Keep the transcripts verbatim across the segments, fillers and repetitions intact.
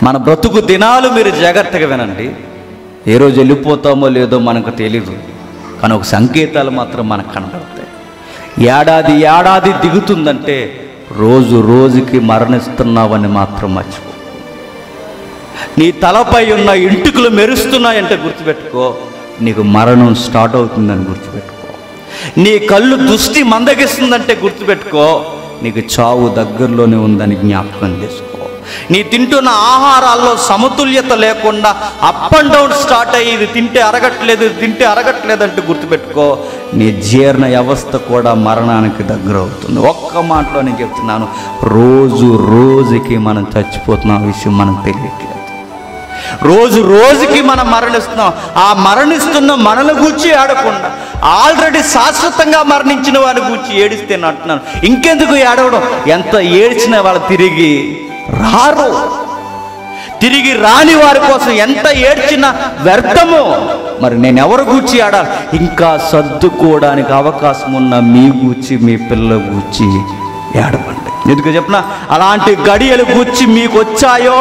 మన బ్రతుకు దినాలు మీరు జాగ్రత్తగా వినండి. ఏ రోజు వెళ్ళిపోతామో లేదో మనకు తెలీదు, కానీ ఒక సంకేతాలు మాత్రం మనకు కనబడతాయి. ఏడాది ఏడాది దిగుతుందంటే రోజు రోజుకి మరణిస్తున్నావని మాత్రం మర్చిపో. నీ తలపై ఉన్న ఇంటికులు మెరుస్తున్నాయంటే గుర్తుపెట్టుకో, నీకు మరణం స్టార్ట్ అవుతుందని గుర్తుపెట్టుకో. నీ కళ్ళు దృష్టి మందగిస్తుందంటే గుర్తుపెట్టుకో, నీకు చావు దగ్గరలోనే ఉందని జ్ఞాపకం చేసుకో. నీ తింటున్న ఆహారాల్లో సమతుల్యత లేకుండా అప్ అండ్ డౌన్ స్టార్ట్ అయ్యి ఇది తింటే అరగట్లేదు, ఇది తింటే అరగట్లేదు అంటే గుర్తుపెట్టుకో, నీ జీర్ణ వ్యవస్థ కూడా మరణానికి దగ్గర అవుతుంది. ఒక్క మాటలో నేను చెప్తున్నాను, రోజు రోజుకి మనం చచ్చిపోతున్న విషయం మనకు తెలియట్లేదు. రోజు రోజుకి మనం మరణిస్తున్నాం. ఆ మరణిస్తున్న మనల్ని గూర్చి ఏడకుండా ఆల్రెడీ శాశ్వతంగా మరణించిన వారిని గూర్చి ఏడిస్తే అంటున్నాను. ఇంకెందుకు ఏడవడం? ఎంత ఏడ్చినా వాళ్ళు తిరిగి రారు. తిరిగి రాని వారి కోసం ఎంత ఏడ్చినా వ్యర్థము. మరి నేను ఎవరు గూర్చి ఆడాలి? ఇంకా సర్దుకోవడానికి అవకాశం ఉన్న మీ గూర్చి, మీ పిల్లల గూర్చి ఏడవండి. ఎందుకు చెప్పిన అలాంటి గడియలు గూర్చి మీకు వచ్చాయో,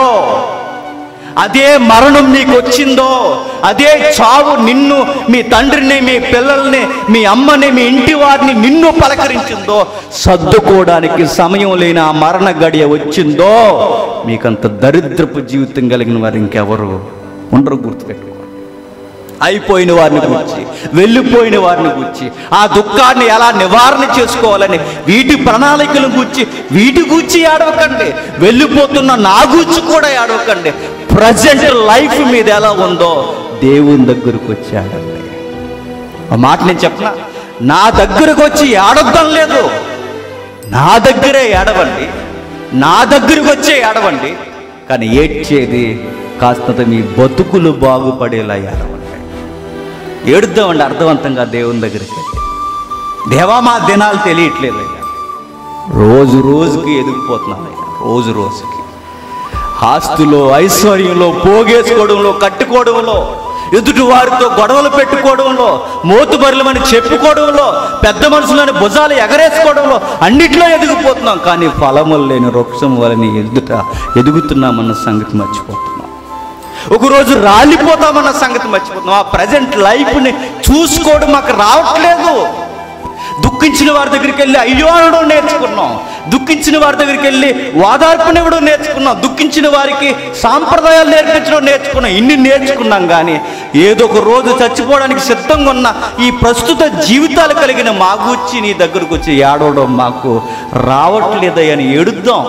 అదే మరణం నీకు వచ్చిందో, అదే చావు నిన్ను, మీ తండ్రిని, మీ పిల్లల్ని, మీ అమ్మని, మీ ఇంటి వారిని నిన్ను పలకరించిందో, సర్దుకోవడానికి సమయం లేని ఆ మరణ గడియ వచ్చిందో, మీకంత దరిద్రపు జీవితం కలిగిన వారు ఇంకెవరు ఉండరు. గుర్తుపెట్టుకో. అయిపోయిన వారిని గురించి, వెళ్ళిపోయిన వారిని గురించి, ఆ దుఃఖాన్ని ఎలా నివారణ చేసుకోవాలని వీటి ప్రణాళికల గురించి, వీటి గురించి ఏడవకండి. వెళ్ళిపోతున్న నా గురించి కూడా ఏడవకండి. ప్రజెంట్ లైఫ్ మీద ఎలా ఉందో దేవుని దగ్గరకు వచ్చి ఏడండి. ఆ మాట నేను చెప్పనా, నా దగ్గరకు వచ్చి ఏడొద్దాం లేదు, నా దగ్గరే ఏడవండి, నా దగ్గరకు వచ్చే ఏడవండి. కానీ ఏడ్చేది కాస్త మీ బతుకులు బాగుపడేలా ఏడవండి. ఏడుద్దామండి అర్థవంతంగా దేవుని దగ్గరికి. దేవా మా దినాలు తెలియట్లేదు అయ్యా, రోజు రోజుకి ఎదిగిపోతున్నాను అయ్యా, రోజు రోజుకి ఆస్తులో, ఐశ్వర్యంలో, పోగేసుకోవడంలో, కట్టుకోవడంలో, ఎదుటి వారితో గొడవలు పెట్టుకోవడంలో, మోతుబరులమని చెప్పుకోవడంలో, పెద్ద మనుషులని భుజాలు ఎగరేసుకోవడంలో అన్నిట్లో ఎదిగిపోతున్నాం. కానీ ఫలములు లేని వృక్షం వలని ఎదుట ఎదుగుతున్నామన్న సంగతి మర్చిపోతున్నాం. ఒకరోజు రాలిపోతామన్న సంగతి మర్చిపోతున్నాం. ఆ ప్రజెంట్ లైఫ్ని చూసుకోవడం మాకు రావట్లేదు. దుఃఖించిన వారి దగ్గరికి వెళ్ళి అయ్యో అనడం నేర్చుకున్నాం. దుఃఖించిన వారి దగ్గరికి వెళ్ళి ఓదార్పునివ్వడం నేర్చుకున్నాం. దుఃఖించిన వారికి సాంప్రదాయాలు నేర్పించడం నేర్చుకున్నాం. ఇన్ని నేర్చుకున్నాం, కానీ ఏదో ఒక రోజు చచ్చిపోవడానికి సిద్ధంగా ఉన్న ఈ ప్రస్తుత జీవితాలు కలిగిన మా గూర్చి నీ దగ్గరకు వచ్చి ఏడవడం మాకు రావట్లేదని ఏడుద్దాం.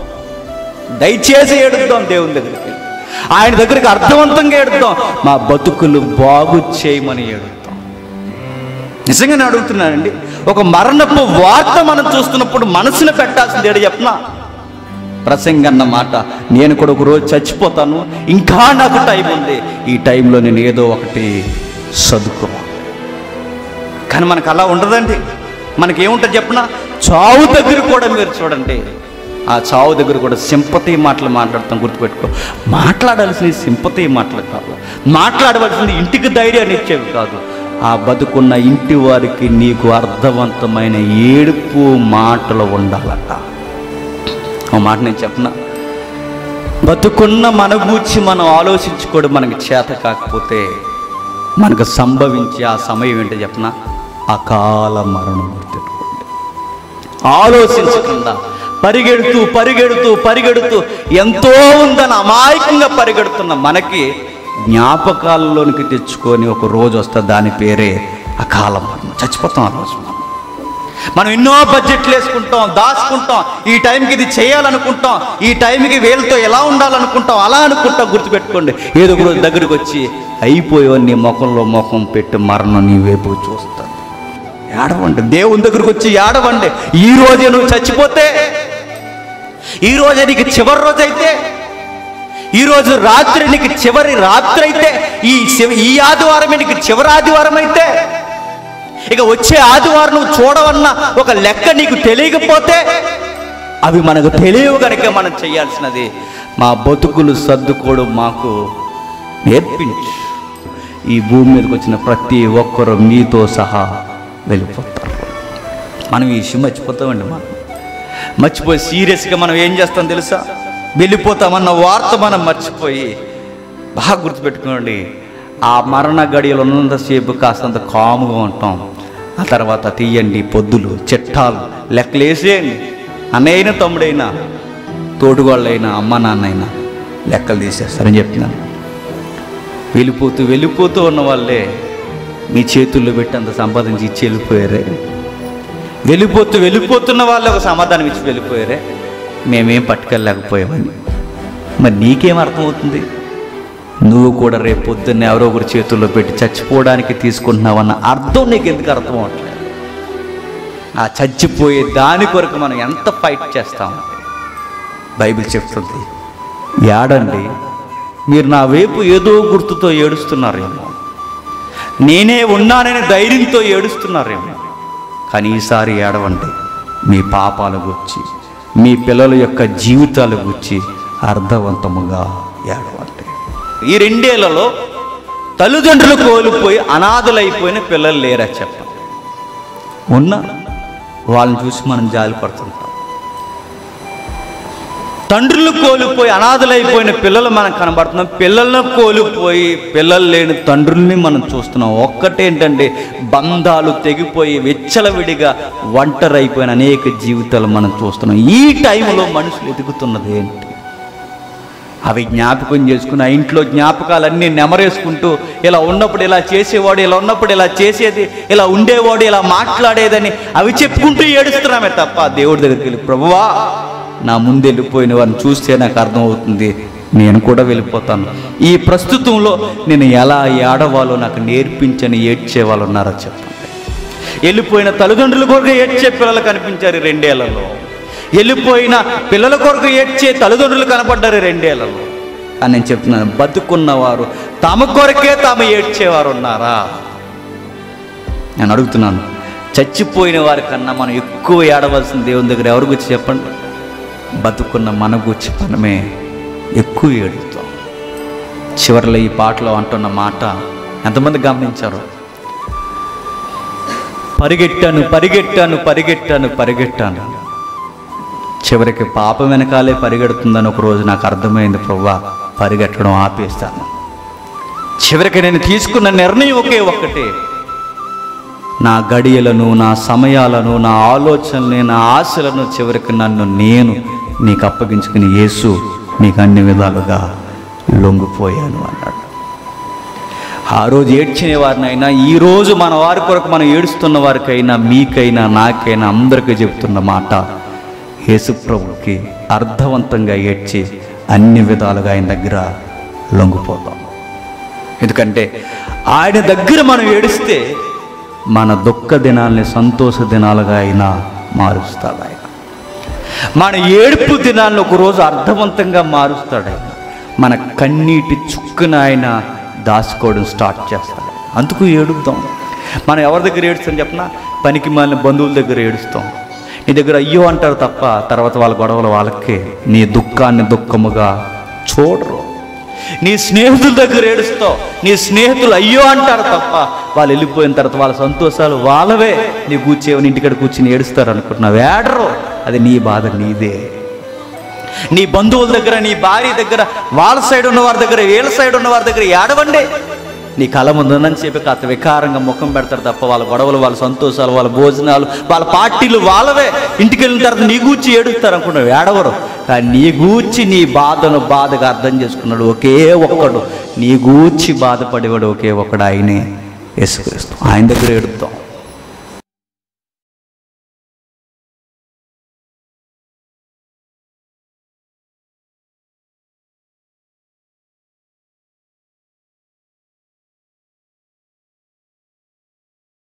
దయచేసి ఏడుద్దాం దేవుని దగ్గరికి. ఆయన దగ్గరికి అర్థవంతంగా ఏడుద్దాం. మా బతుకులు బాగు చేయమని ఏడుద్దాం. నిజంగా నేను అడుగుతున్నానండి, ఒక మరణపు వార్త మనం చూస్తున్నప్పుడు మనసును పెట్టాల్సింది ఏడు చెప్పనా? ప్రసంగం అన్న మాట, నేను కూడా ఒక రోజు చచ్చిపోతాను, ఇంకా నాకు టైం ఉంది, ఈ టైంలో నేను ఏదో ఒకటి చదువుకోవాలి. కానీ మనకు అలా ఉండదండి. మనకేముంటుంది చెప్పనా? చావు దగ్గర కూడా మీరు చూడండి, ఆ చావు దగ్గర కూడా సింపతి మాటలు మాట్లాడతాం. గుర్తుపెట్టుకో, మాట్లాడాల్సింది సింపతి మాటలు కాదు, మాట్లాడవలసింది ఇంటికి ధైర్యాన్ని ఇచ్చేవి కాదు. ఆ బతుకున్న ఇంటి వారికి నీకు అర్థవంతమైన ఏడుపు మాటలు ఉండాలట. ఆ మాట నేను చెప్పనా, బతుకున్న మన గూర్చి మనం ఆలోచించుకోవడం మనకి చేత కాకపోతే మనకు సంభవించే ఆ సమయం ఏంటో చెప్పనా? అకాల మరణం. గుర్తుపెట్టుకోండి. ఆలోచించకుండా పరిగెడుతూ పరిగెడుతూ పరిగెడుతూ ఎంతో ఉందని అమాయకంగా పరిగెడుతున్న మనకి జ్ఞాపకాలలోనికి తెచ్చుకొని ఒక రోజు వస్తే దాని పేరే అకాల మరణం. చచ్చిపోతాం ఆ రోజు. మనం మనం ఎన్నో బడ్జెట్లు వేసుకుంటాం, దాచుకుంటాం, ఈ టైంకి ఇది చేయాలనుకుంటాం, ఈ టైంకి వీళ్ళతో ఎలా ఉండాలనుకుంటాం, అలా అనుకుంటాం. గుర్తుపెట్టుకోండి, ఏదో ఒక రోజు దగ్గరికి వచ్చి అయిపోయేవన్నీ ముఖంలో ముఖం పెట్టి మరణం నీ వైపు చూస్తాను. ఏడవండి, దేవుని దగ్గరికి వచ్చి ఏడవండి. ఈ రోజే నువ్వు చచ్చిపోతే, ఈ రోజే నీకు చివరి రోజు అయితే, ఈరోజు రాత్రి నీకు చివరి రాత్రి అయితే, ఈ ఈ ఆదివారమే నీకు చివరి ఆదివారం అయితే, ఇక వచ్చే ఆదివారం నువ్వు చూడవన్న ఒక లెక్క నీకు తెలియకపోతే, అవి మనకు తెలియవు కనుక మనం చేయాల్సినది మా బతుకులు సర్దుకోవడం మాకు నేర్పించు. ఈ భూమి మీదకి వచ్చిన ప్రతి ఒక్కరు మీతో సహా వెళ్ళిపోతారు. మనం ఈ విషయం మర్చిపోతామండి. మనం మర్చిపోయి సీరియస్గా మనం ఏం చేస్తాం తెలుసా? వెళ్ళిపోతామన్న వార్త మనం మర్చిపోయి, బాగా గుర్తుపెట్టుకోండి, ఆ మరణ గడియలు ఉన్నంతసేపు కాస్తంత కాముగా ఉంటాం. ఆ తర్వాత తీయండి పొద్దులు, చిట్టాలు, లెక్కలేసేయండి. అన్నయ్యైనా తమ్ముడైనా తోడుగోళ్ళైనా అమ్మ నాన్నైనా లెక్కలు తీసేస్తారని చెప్తున్నాను. వెళ్ళిపోతూ వెళ్ళిపోతూ ఉన్న వాళ్ళే మీ చేతుల్లో పెట్టి అంత సంపాదించి ఇచ్చి వెళ్ళిపోయారే. వెళ్ళిపోతూ వెళ్ళిపోతున్న వాళ్ళే ఒక సమాధానం ఇచ్చి వెళ్ళిపోయారే, మేమేం పట్టుకెళ్ళలేకపోయామని. మరి నీకేం అర్థమవుతుంది? నువ్వు కూడా రేపు పొద్దున్న ఎవరో ఒకరి చేతుల్లో పెట్టి చచ్చిపోవడానికి తీసుకుంటున్నావన్న అర్థం నీకు ఎందుకు అర్థం అవట్లేదు? ఆ చచ్చిపోయే దాని కొరకు మనం ఎంత ఫైట్ చేస్తాం? బైబిల్ చెప్తుంది, ఏడండి మీరు నా వైపు ఏదో గుర్తుతో ఏడుస్తున్నారేమో, నేనే ఉన్నానని ధైర్యంతో ఏడుస్తున్నారేమో, కానీ ఈసారి ఏడవండి. మీ పాపాల గురించి, మీ పిల్లల యొక్క జీవితాల గురించి అర్థవంతముగా ఏడవండి. ఈ రెండేళ్లలో తల్లిదండ్రులు కోల్పోయి అనాథలైపోయిన పిల్లలు లేరా చెప్పండి? ఉన్నా వాళ్ళని చూసి మనం జాలి పడుతుంటాం. తండ్రులు కోల్పోయి అనాథలైపోయిన పిల్లలు మనకు కనబడుతున్నాం. పిల్లలను కోల్పోయి పిల్లలు లేని తండ్రుల్ని మనం చూస్తున్నాం. ఒక్కటేంటంటే బంధాలు తెగిపోయి విచ్చలవిడిగా ఒంటరైపోయిన అనేక జీవితాలు మనం చూస్తున్నాం. ఈ టైంలో మనుషులు ఎదుగుతున్నది ఏంటి? అవి జ్ఞాపకం చేసుకుని ఆ ఇంట్లో జ్ఞాపకాలన్నీ నెమరేసుకుంటూ, ఇలా ఉన్నప్పుడు ఇలా చేసేవాడు, ఇలా ఉన్నప్పుడు ఇలా చేసేది, ఇలా ఉండేవాడు, ఇలా మాట్లాడేదని అవి చెప్పుకుంటూ ఏడుస్తున్నామే తప్ప దేవుడి దగ్గరికి వెళ్ళి, ప్రభువా నా ముందు వెళ్ళిపోయిన వారిని చూస్తే నాకు అర్థమవుతుంది, నేను కూడా వెళ్ళిపోతాను. ఈ ప్రస్తుతంలో నేను ఎలా ఏడవాలో నాకు నేర్పించని ఏడ్చే వాళ్ళు ఉన్నారో చెప్పండి. వెళ్ళిపోయిన తల్లిదండ్రుల కొరకు ఏడ్చే పిల్లలు కనిపించారు రెండేళ్లలో. వెళ్ళిపోయిన పిల్లల కొరకు ఏడ్చే తల్లిదండ్రులు కనపడ్డారు రెండేళ్లలో. అని నేను చెప్తున్నాను, బతుకున్నవారు తమ కొరకే తాము ఏడ్చేవారు ఉన్నారా? నేను అడుగుతున్నాను, చచ్చిపోయిన వారి కన్నా మనం ఎక్కువ ఏడవలసిన దేవుని దగ్గర ఎవరి గురించి చెప్పండి? బతుకున్న మన గురించి మనమే ఎక్కువ ఏడుస్తాం. చివరిలో ఈ పాటలో అంటున్న మాట ఎంతమంది గమనించారు? పరిగెట్టాను పరిగెట్టాను పరిగెట్టాను పరిగెట్టాను చివరికి పాపం వెనకాలే పరిగెడుతుందని ఒకరోజు నాకు అర్థమైంది, ప్రభువా పరిగెట్టడం ఆపేస్తాను. చివరికి నేను తీసుకున్న నిర్ణయం ఒకే ఒక్కటే, నా గడియలను, నా సమయాలను, నా ఆలోచనల్ని, నా ఆశలను చివరికి నన్ను నేను నీకు అప్పగించుకుని యేసు నీకు అన్ని విధాలుగా లొంగిపోయాను అన్నాడు. ఆ రోజు ఏడ్చిన వారినైనా ఈరోజు మన వారి కొరకు మనం ఏడుస్తున్న వారికైనా, మీకైనా, నాకైనా అందరికీ చెబుతున్న మాట, యేసు ప్రభుకి అర్థవంతంగా ఏడ్చి అన్ని విధాలుగా ఆయన దగ్గర లొంగిపోతాం. ఎందుకంటే ఆయన దగ్గర మనం ఏడిస్తే మన దుఃఖ దినాల్ని సంతోష దినాలుగా అయినా మారుస్తాడు ఆయన. మన ఏడుపు దినాలను ఒకరోజు అర్థవంతంగా మారుస్తాడు ఆయన. మన కన్నీటి చుక్కున ఆయన దాచుకోవడం స్టార్ట్ చేస్తాడు. అందుకు ఏడుద్దాం. మనం ఎవరి దగ్గర ఏడుస్తాం చెప్పినా, పనికి మాలిన బంధువుల దగ్గర ఏడుస్తాం. నీ దగ్గర అయ్యో అంటారు తప్ప తర్వాత వాళ్ళ గొడవలు వాళ్ళకే. నీ దుఃఖాన్ని దుఃఖముగా చూడరు. నీ స్నేహితుల దగ్గర ఏడుస్తావు, నీ స్నేహితులు అయ్యో అంటారు తప్ప వాళ్ళు వెళ్ళిపోయిన తర్వాత వాళ్ళ సంతోషాలు వాళ్ళవే. నీ కూర్చేవని ఇంటికాడ కూర్చుని ఏడుస్తారు అనుకుంటున్నావు, ఏడరు. అది నీ బాధ నీదే. నీ బంధువుల దగ్గర, నీ భార్య దగ్గర, వాళ్ళ సైడ్ ఉన్న వారి దగ్గర, వీళ్ళ సైడ్ ఉన్న వారి దగ్గర ఏడవండి. నీ కళ ముందుందని చెప్పి కాస్త వికారంగా ముఖం పెడతారు తప్ప వాళ్ళ గొడవలు, వాళ్ళ సంతోషాలు, వాళ్ళ భోజనాలు, వాళ్ళ పార్టీలు వాళ్ళవే. ఇంటికి వెళ్ళిన తర్వాత నీ గూర్చి ఏడుస్తారు అనుకున్నావు, ఏడవరు. కానీ నీ గూర్చి నీ బాధను బాధగా అర్థం చేసుకున్నాడు ఒకే ఒక్కడు. నీ గూర్చి బాధపడేవాడు ఒకే ఒక్కడు, ఆయనే యేసుక్రీస్తు. ఆయన దగ్గర ఏడుద్దాం.